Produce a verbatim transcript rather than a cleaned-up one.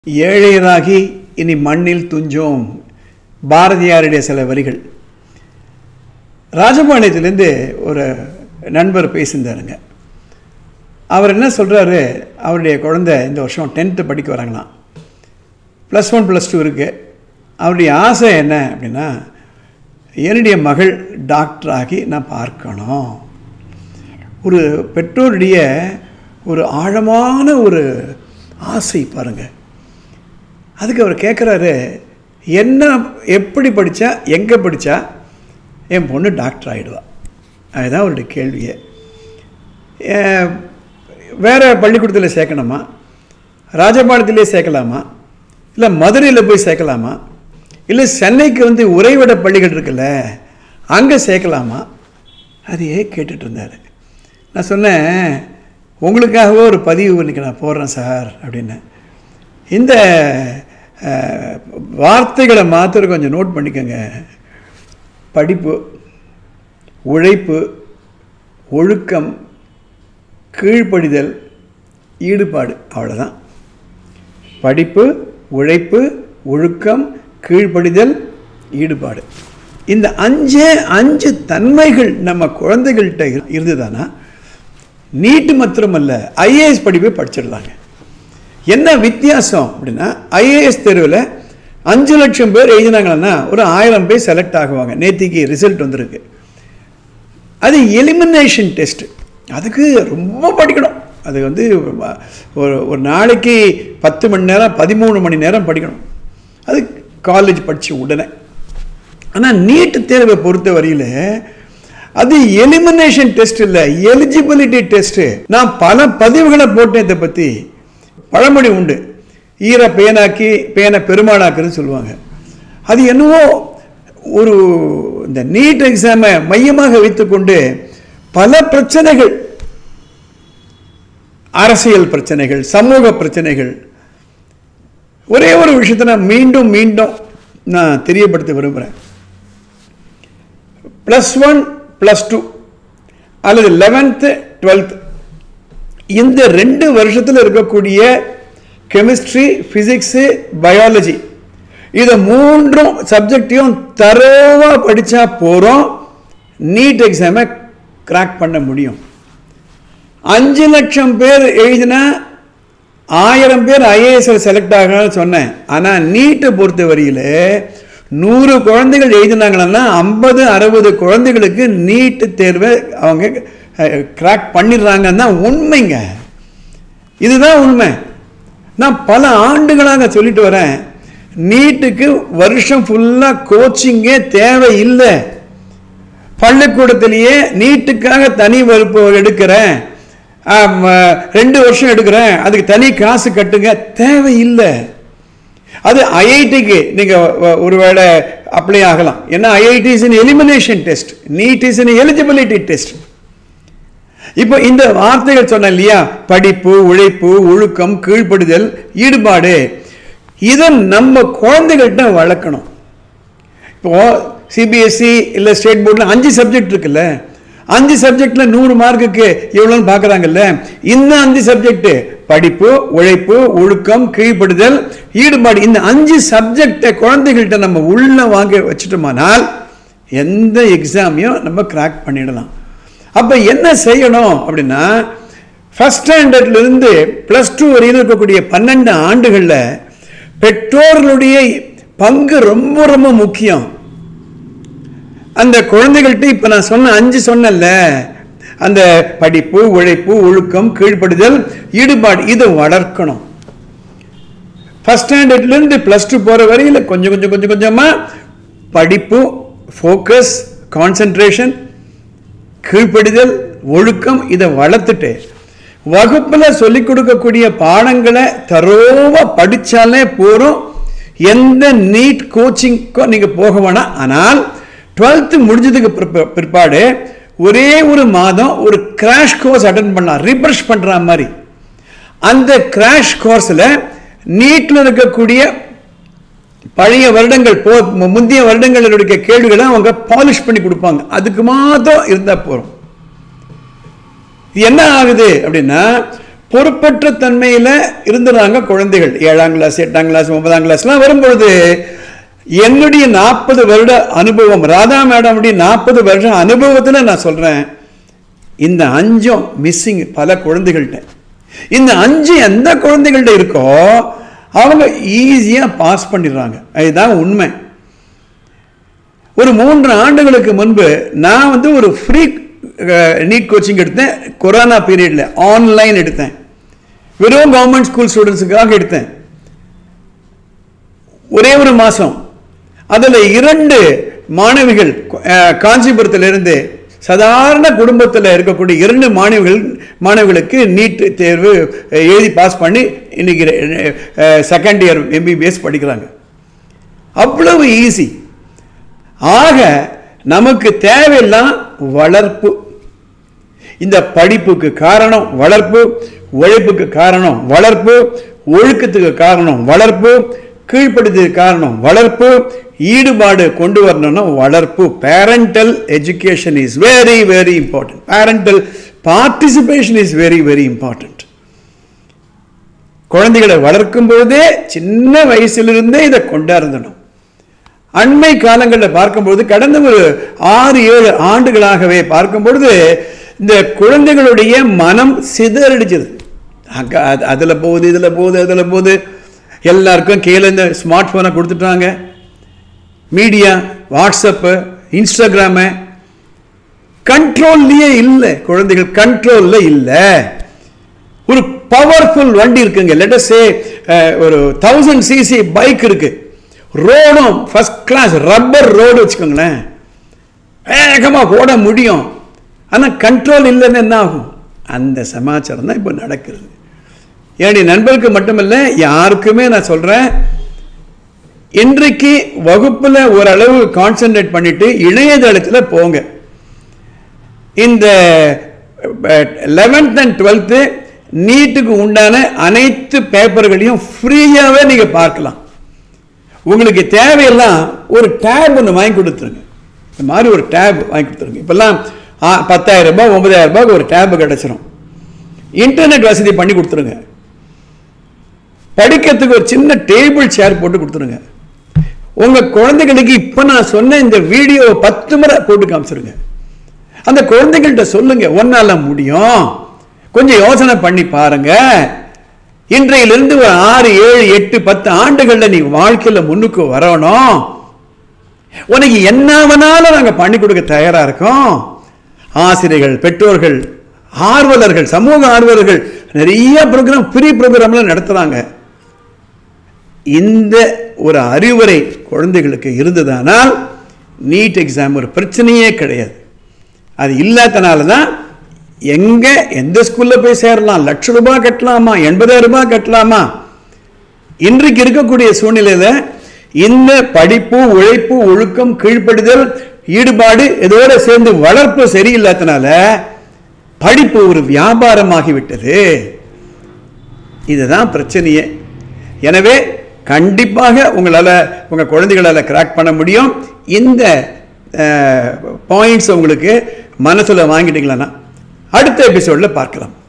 ஏழையராகி இனி மண்ணில் துஞ்சோம் பாரதியாருடைய சில வரிகள். ராஜபாளையத்திலேருந்து ஒரு நண்பர் பேசியிருந்தாருங்க. அவர் என்ன சொல்கிறாரு, அவருடைய குழந்தை இந்த வருஷம் டென்த்து படிக்க வராங்களாம். ப்ளஸ் ஒன் ப்ளஸ் டூ இருக்குது. அவருடைய ஆசை என்ன அப்படின்னா, என்னுடைய மகள் டாக்டர் ஆகி நான் பார்க்கணும். ஒரு பெற்றோருடைய ஒரு ஆழமான ஒரு ஆசை பாருங்கள். அதுக்கு அவர் கேட்குறாரு, என்ன எப்படி படித்தா எங்கே படித்தா என் பொண்ணு டாக்டர் ஆகிடுவா? அதுதான் அவருடைய கேள்வியை. வேறு பள்ளிக்கூடத்தில் சேர்க்கணுமா, ராஜபாளையத்திலே சேர்க்கலாமா, இல்லை மதுரையில் போய் சேர்க்கலாமா, இல்லை சென்னைக்கு வந்து உறைவிட பள்ளிகள் இருக்குல்ல அங்கே சேர்க்கலாமா, அதையே கேட்டுட்டு இருந்தார். நான் சொன்னேன், உங்களுக்காகவே ஒரு பதிவு இன்றைக்கி நான் போடுறேன் சார் அப்படின்னு. இந்த வார்த்தைகளை மாத்திரம் கொஞ்சம் நோட் பண்ணிக்கோங்க. படிப்பு, உழைப்பு, ஒழுக்கம், கீழ்ப்படிதல், ஈடுபாடு, அவ்வளோதான். படிப்பு, உழைப்பு, ஒழுக்கம், கீழ்ப்படிதல், ஈடுபாடு. இந்த அஞ்சு அஞ்சு தன்மைகள் நம்ம குழந்தைகள்கிட்ட இருந்ததுதானா நீட்டு மாத்திரமல்ல ஐஏஎஸ் படிப்பை படிச்சிடலாங்க. என்ன வித்தியாசம் அப்படின்னா, ஐஏஎஸ் தேர்வில் அஞ்சு லட்சம் பேர் எழுதினாங்கன்னா ஒரு ஆயிரம் பேர் செலக்ட் ஆகுவாங்க. நேத்திக்கு ரிசல்ட் வந்திருக்கு. அது எலிமினேஷன் டெஸ்ட். அதுக்கு ரொம்ப படிக்கணும். அது வந்து ஒரு ஒரு நாளைக்கு பத்து மணி நேரம் பதிமூணு மணி நேரம் படிக்கணும். அது காலேஜ் படித்த உடனே. ஆனால் நீட்டு தேர்வை பொறுத்த வரையில் அது எலிமினேஷன் டெஸ்ட் இல்லை, எலிஜிபிலிட்டி டெஸ்ட்டு. நான் பல பதிவுகளை போட்டேன் இதை பற்றி. பழமொழி உண்டு, ஈர பேனாக்கி பேனை பெருமாளாக்குன்னு சொல்லுவாங்க. அது என்னவோ ஒரு இந்த நீட் எக்ஸாமை மையமாக வைத்துக்கொண்டு பல பிரச்சனைகள், அரசியல் பிரச்சனைகள், சமூக பிரச்சனைகள். ஒரே ஒரு விஷயத்தை நான் மீண்டும் மீண்டும் நான் தெரியப்படுத்த விரும்புகிறேன். ப்ளஸ் ஒன் ப்ளஸ் டூ அல்லது லெவன்த்து டுவெல்த், இந்த ரெண்டு வருஷத்தில் இருக்கக்கூடிய கெமிஸ்ட்ரி, ஃபிசிக்ஸு, பயாலஜி, இதை மூன்றும் சப்ஜெக்டையும் தரோவாக படித்தா போகிறோம், நீட் எக்ஸாமை கிராக் பண்ண முடியும். அஞ்சு லட்சம் பேர் எழுதினா ஆயிரம் பேர் ஐஏஎஸ்ல செலக்ட் ஆகணும்னு சொன்னேன். ஆனால் நீட்டை பொறுத்த வரையில் நூறு குழந்தைகள் எழுதினாங்கன்னா ஐம்பது அறுபது குழந்தைகளுக்கு நீட்டு தேர்வை அவங்க கிராக் பண்ணிடுறாங்கன்னா உண்மைங்க. இதுதான் உண்மை. நான் பல ஆண்டுகளாக சொல்லிட்டு வரேன், நீட்டுக்கு வருஷம் ஃபுல்லாக கோச்சிங்கே தேவையில்லை. பள்ளிக்கூடத்திலேயே நீட்டுக்காக தனி வகுப்பு எடுக்கிறேன், ரெண்டு வருஷம் எடுக்கிறேன், அதுக்கு தனி காசு கட்டுங்க, தேவையில்லை. அது ஐஐடிக்கு நீங்கள் ஒருவேளை அப்ளை ஆகலாம். ஏன்னா IIT is in elimination test, NEET is in eligibility test. இப்போ இந்த வார்த்தைகள் சொன்ன இல்லையா, படிப்பு, உழைப்பு, ஒழுக்கம், கீழ்ப்படுதல், ஈடுபாடு, இதை நம்ம குழந்தைகள்கிட்ட வளர்க்கணும். இப்போ சிபிஎஸ்சி இல்லை ஸ்டேட் போர்டில் அஞ்சு சப்ஜெக்ட் இருக்குல்ல, அஞ்சு சப்ஜெக்ட்ல நூறு மார்க்குக்கு எவ்வளோன்னு பார்க்குறாங்கல்ல, இந்த அஞ்சு சப்ஜெக்ட் படிப்பு, உழைப்பு, ஒழுக்கம், கீழ்ப்படுதல், ஈடுபாடு, இந்த அஞ்சு சப்ஜெக்டை குழந்தைகள்கிட்ட நம்ம உள்ள வாங்க வச்சுட்டோமானால் எந்த எக்ஸாமையும் நம்ம கிராக் பண்ணிடலாம். அப்போ என்ன செய்யணும் அப்படின்னா, ஃபர்ஸ்ட் ஸ்டாண்டர்ட்லேருந்து ப்ளஸ் டூ வரையில் இருக்கக்கூடிய பன்னெண்டு ஆண்டுகளில் பெற்றோர்களுடைய பங்கு ரொம்ப ரொம்ப முக்கியம். அந்த குழந்தைகள்கிட்ட இப்போ நான் சொன்ன அஞ்சு சொன்னல, அந்த படிப்பு, உழைப்பு, ஒழுக்கம், கீழ்ப்படுதல், ஈடுபாடு, இதை வளர்க்கணும். ஃபர்ஸ்ட் ஸ்டாண்டர்ட்லேருந்து ப்ளஸ் டூ போகிற வரையில் கொஞ்சம் கொஞ்சம் கொஞ்சம் கொஞ்சமாக படிப்பு, ஃபோக்கஸ், கான்சன்ட்ரேஷன், கீழ்ப்படிதல், ஒழுக்கம், இதை வளர்த்துட்டு வகுப்பில் சொல்லிக் கொடுக்கக்கூடிய பாடங்களை தரோவாக படித்தாலே போகிறோம். எந்த நீட் கோச்சிங்க்கும் நீங்கள் போக வேணாம். ஆனால் டுவெல்த்து முடிஞ்சதுக்கு பிற்பாடு ஒரே ஒரு மாதம் ஒரு கிராஷ் கோர்ஸ் அட்டன் பண்ணலாம், ரிஃப்ரெஷ் பண்ணுற மாதிரி. அந்த கிராஷ் கோர்ஸில் நீட்டில் இருக்கக்கூடிய பழைய வருடங்கள் போ முந்தைய வருடங்களுடைய கேள்விகளை அவங்க பாலிஷ் பண்ணி கொடுப்பாங்க. அதுக்கு மாத்திரம் இருந்தால் போகிறோம். என்ன ஆகுது அப்படின்னா, பொறுப்பற்ற தன்மையில் இருந்துறாங்க குழந்தைகள். ஏழாம் கிளாஸ் எட்டாம் கிளாஸ் ஒன்பதாம் கிளாஸ்லாம் வரும்பொழுது என்னுடைய நாற்பது வருட அனுபவம், ராதா மேடமுடைய நாற்பது வருட அனுபவத்தில் நான் சொல்கிறேன், இந்த அஞ்சும் மிஸ்ஸிங் பல குழந்தைகள்கிட்ட. இந்த அஞ்சு எந்த குழந்தைகள்கிட்ட இருக்கோ அவங்க ஈஸியாக பாஸ் பண்ணிடுறாங்க. அதுதான் உண்மை. ஒரு மூன்று ஆண்டுகளுக்கு முன்பு நான் வந்து ஒரு ஃப்ரீ நீட் கோச்சிங் எடுத்தேன். கொரோனா பீரியடில் ஆன்லைன் எடுத்தேன். வெறும் கவர்மெண்ட் ஸ்கூல் ஸ்டூடெண்ட்ஸுக்காக எடுத்தேன். ஒரே ஒரு மாதம் அதில் இரண்டு மாணவிகள் காஞ்சிபுரத்திலிருந்து சாதாரண குடும்பத்தில் இருக்கக்கூடிய இரண்டு மாணவிகள் மாணவிகளுக்கு நீட் தேர்வு எழுதி பாஸ் பண்ணி இன்னைக்கு செகண்ட் இயர் எம்பிபிஎஸ் படிக்கிறாங்க. அவ்வளவு ஈஸி. ஆக நமக்கு தேவையெல்லாம் வளர்ப்பு. இந்த படிப்புக்கு காரணம் வளர்ப்பு, உழைப்புக்கு காரணம் வளர்ப்பு, ஒழுக்கத்துக்கு காரணம் வளர்ப்பு, கீழ்ப்படுத்துக்கு காரணம் வளர்ப்பு, ஈடுபாடு கொண்டு வரணும்னா வளர்ப்பு. Parental education is very very important. Parental participation is very very important. குழந்தைகளை வளர்க்கும் பொழுதே சின்ன வயசிலிருந்தே இதை கொண்டாடணும். அண்மை காலங்களில் பார்க்கும்பொழுது கடந்த ஒரு ஆறு ஏழு ஆண்டுகளாகவே பார்க்கும்பொழுது இந்த குழந்தைகளுடைய மனம் சிதறடிச்சது. அதில் போகுது இதில் போகுது அதில் போகுது. எல்லாருக்கும் கீழே இந்த ஸ்மார்ட் ஃபோனை கொடுத்துட்டாங்க. மீடியா, வாட்ஸ்அப்பு, இன்ஸ்டாகிராமு, கண்ட்ரோல்லையே இல்லை. குழந்தைகள் கண்ட்ரோலில் இல்லை. ஒரு பவர்ஃபுல் வண்டி இருக்குங்க, லெட் அஸ் சே ஒரு தௌசண்ட் சிசி பைக் இருக்கு, ரோடும் ஃபர்ஸ்ட் கிளாஸ் ரப்பர் ரோடு வச்சுக்கோங்களேன், வேகமாக ஓட முடியும். ஆனால் கண்ட்ரோல் இல்லைன்னு என்ன ஆகும்? அந்த சமாச்சாரம் தான் இப்போ நடக்கிறது. என்னுடைய நண்பருக்கு மட்டுமல்ல, யாருக்குமே நான் சொல்கிறேன், இன்றைக்கு வகுப்பில் ஓரளவு கான்சென்ட்ரேட் பண்ணிட்டு இணையதளத்தில் போங்க. இந்த லெவன்த் அண்ட் டுவெல்த்து நீட்டுக்கு உண்டான அனைத்து பேப்பர்களையும் ஃப்ரீயாகவே நீங்கள் பார்க்கலாம். உங்களுக்கு தேவையெல்லாம் ஒரு டேப் ஒன்று வாங்கி கொடுத்துருங்க. இந்த மாதிரி ஒரு டேப் வாங்கி கொடுத்துருங்க. இப்போல்லாம் பத்தாயிரம் ரூபாய் ஒன்பதாயிரம் ரூபாய்க்கு ஒரு டேப் கிடச்சிரும். இன்டர்நெட் வசதி பண்ணி கொடுத்துருங்க. படிக்கிறதுக்கு ஒரு சின்ன டேபிள் சேர் போட்டு கொடுத்துருங்க. உங்கள் குழந்தைகளுக்கு இப்போ நான் சொன்ன இந்த வீடியோ பத்து முறை போட்டு காமிச்சிருங்க. அந்த குழந்தைகள்கிட்ட சொல்லுங்க, ஒன்னால முடியும், கொஞ்சம் யோசனை பண்ணி பாருங்க. இன்றையிலிருந்து ஒரு ஆறு ஏழு எட்டு பத்து ஆண்டுகளில் நீ வாழ்க்கையில் முன்னுக்கு வரணும். உனக்கு என்ன வேணாலும் நாங்கள் பண்ணி கொடுக்க தயாராக இருக்கோம். ஆசிரியர்கள், பெற்றோர்கள், ஆர்வலர்கள், சமூக ஆர்வலர்கள் நிறைய ப்ரோக்ராம், ஃப்ரீ ப்ரோக்ராம்லாம் நடத்துகிறாங்க. இந்த ஒரு அறிவுரை குழந்தைகளுக்கு இருந்ததானால் நீட் எக்ஸாம் ஒரு பிரச்சனையே கிடையாது. அது இல்லாதனால தான் எங்கே எந்த ஸ்கூலில் போய் சேரலாம், லட்ச ரூபாய் கட்டலாமா, எண்பதாயிரம் ரூபாய் கட்டலாமா? இன்றைக்கு இருக்கக்கூடிய சூழ்நிலையில் இந்த படிப்பு, உழைப்பு, ஒழுக்கம், கீழ்ப்படுதல், ஈடுபாடு இதோட சேர்ந்து வளர்ப்பு சரியில்லாதனால படிப்பு ஒரு வியாபாரமாகிவிட்டது. இதுதான் பிரச்சனையே. எனவே கண்டிப்பாக உங்களால் உங்கள் குழந்தைகளால் கிராக் பண்ண முடியும். இந்த பாயிண்ட்ஸ் உங்களுக்கு மனசில் வாங்கிட்டீங்களா? அடுத்த எபிசோடில் பார்க்கலாம்.